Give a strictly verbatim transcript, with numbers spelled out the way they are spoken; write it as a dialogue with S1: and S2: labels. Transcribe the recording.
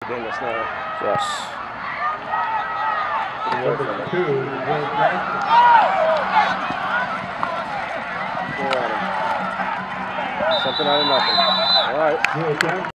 S1: Daniel Snow.
S2: Yes.
S3: Number two, Will Jackson.
S1: Something out of nothing. All right.
S3: Will Jackson.